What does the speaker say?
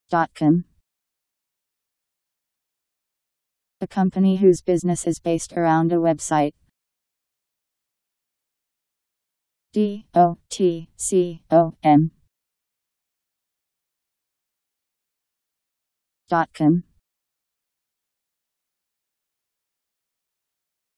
Dotcom. A company whose business is based around a website. Dotcom. Dotcom.